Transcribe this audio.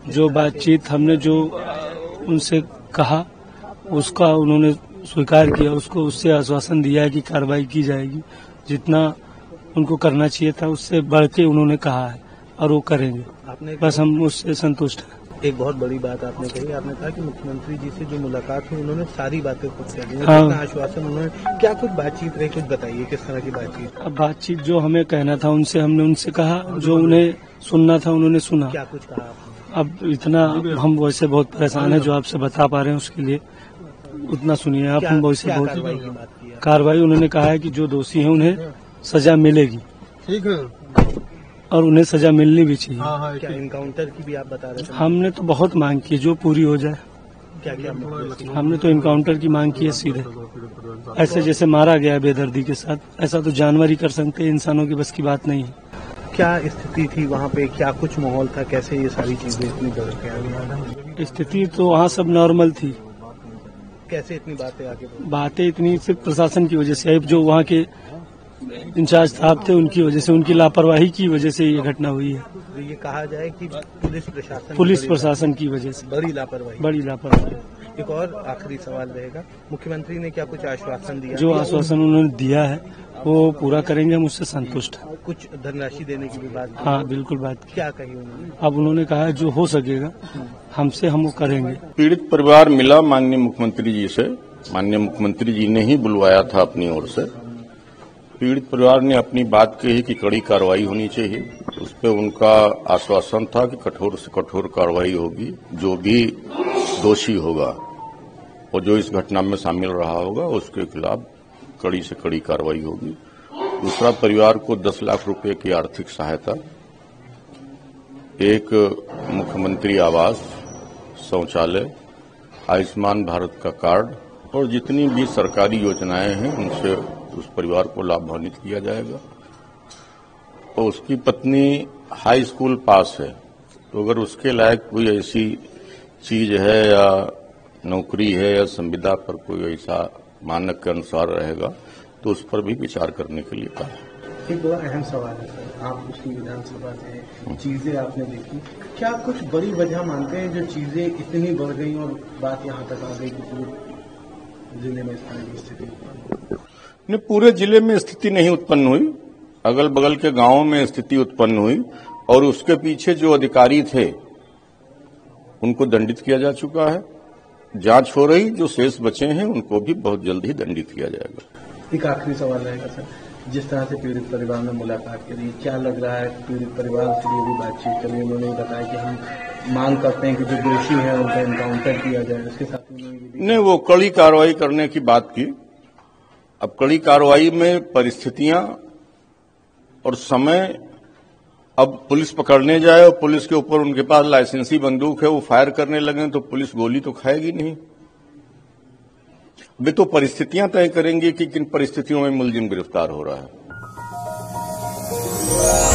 जो बातचीत हमने जो उनसे कहा उसका उन्होंने स्वीकार किया, उसको उससे आश्वासन दिया है कि कार्रवाई की जाएगी। जितना उनको करना चाहिए था उससे बढ़ के उन्होंने कहा है और वो करेंगे। बस हम उससे संतुष्ट हैं। एक बहुत बड़ी बात आपने कही, आपने कहा कि मुख्यमंत्री जी से जो मुलाकात हुई उन्होंने सारी बातें खुद कह दी। हाँ। आश्वासन उन्होंने क्या कुछ बातचीत रही, कुछ बताइए किस तरह की बातचीत? अब बातचीत जो हमें कहना था उनसे हमने उनसे कहा, जो उन्हें सुनना था उन्होंने सुना। क्या कुछ कहा आपने? अब इतना हम वैसे बहुत परेशान है, जो आपसे बता पा रहे हैं उसके लिए उतना सुनिए आप। हम वैसे बहुत कार्रवाई उन्होंने कहा है कि जो दोषी हैं उन्हें सजा मिलेगी। ठीक है, और उन्हें सजा मिलनी भी चाहिए। क्या इनकाउंटर की भी आप बता रहे थे? हमने तो बहुत मांग की है, जो पूरी हो जाए। क्या क्या हमने तो इनकाउंटर की मांग की है सीधे। ऐसे जैसे मारा गया है बेदर्दी के साथ, ऐसा तो जानवर ही कर सकते हैं, इंसानों की बस की बात नहीं है। क्या स्थिति थी वहाँ पे, क्या कुछ माहौल था, कैसे ये सारी चीजें इतनी बढ़ के आ गई? स्थिति तो वहाँ सब नॉर्मल थी। कैसे इतनी बातें आगे? बातें इतनी सिर्फ प्रशासन की वजह से, जो वहाँ के इंचार्ज साहब थे उनकी वजह से, उनकी लापरवाही की वजह से ये घटना हुई है। तो ये कहा जाए कि पुलिस प्रशासन की वजह से बड़ी लापरवाही। एक और आखिरी सवाल रहेगा, मुख्यमंत्री ने क्या कुछ आश्वासन दिया? जो आश्वासन उन्होंने दिया है वो पूरा करेंगे, हम उससे संतुष्ट हैं। कुछ धनराशि देने की भी बात? हाँ बिल्कुल बात की। क्या कही उन्होंने? अब उन्होंने कहा है जो हो सकेगा हमसे हम वो करेंगे। पीड़ित परिवार मिला माननीय मुख्यमंत्री जी से, माननीय मुख्यमंत्री जी ने ही बुलवाया था अपनी ओर से। पीड़ित परिवार ने अपनी बात कही कि कड़ी कार्रवाई होनी चाहिए। उस पर उनका आश्वासन था कि कठोर से कठोर कार्रवाई होगी, जो भी दोषी होगा और जो इस घटना में शामिल रहा होगा उसके खिलाफ कड़ी से कड़ी कार्रवाई होगी। दूसरा, परिवार को 10 लाख रुपए की आर्थिक सहायता, एक मुख्यमंत्री आवास, शौचालय, आयुष्मान भारत का कार्ड और जितनी भी सरकारी योजनाएं हैं उनसे उस परिवार को लाभान्वित किया जाएगा। और उसकी पत्नी हाई स्कूल पास है, तो अगर उसके लायक कोई ऐसी चीज है या नौकरी है या संविदा पर कोई ऐसा मानक के अनुसार रहेगा तो उस पर भी विचार करने के लिए कहा। एक बड़ा अहम सवाल है सर, आप उसकी विधानसभा से चीजें आपने देखी, क्या कुछ बड़ी वजह मानते हैं जो चीजें इतनी बढ़ गई और बात यहाँ तक आ गई कि पूरे जिले में इस तरह की स्थिति? नहीं, पूरे जिले में स्थिति नहीं उत्पन्न हुई, अगल बगल के गांवों में स्थिति उत्पन्न हुई और उसके पीछे जो अधिकारी थे उनको दंडित किया जा चुका है। जांच हो रही, जो शेष बचे हैं उनको भी बहुत जल्द ही दंडित किया जाएगा। एक आखिरी सवाल रहेगा सर, जिस तरह से पीड़ित परिवार में मुलाकात करी, क्या लग रहा है पीड़ित परिवार के लिए भी बातचीत करी? उन्होंने बताया कि हम मांग करते हैं कि जो दोषी है उनका इनकाउंटर किया जाए। उसके साथ नहीं, वो कड़ी कार्रवाई करने की बात की। अब कड़ी कार्रवाई में परिस्थितियां और समय, अब पुलिस पकड़ने जाए और पुलिस के ऊपर उनके पास लाइसेंसी बंदूक है, वो फायर करने लगे तो पुलिस गोली तो खाएगी नहीं। वे तो परिस्थितियां तय करेंगी कि किन परिस्थितियों में मुलजिम गिरफ्तार हो रहा है।